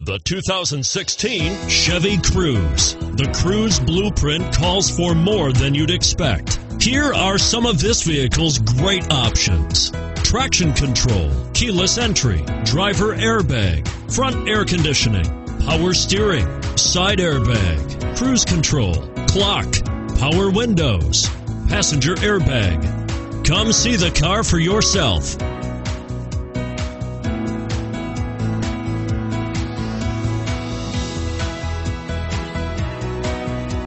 The 2016 Chevy Cruze. The Cruze blueprint calls for more than you'd expect. Here are some of this vehicle's great options: traction control, keyless entry, driver airbag, front air conditioning, power steering, side airbag, cruise control, clock, power windows, passenger airbag. Come see the car for yourself.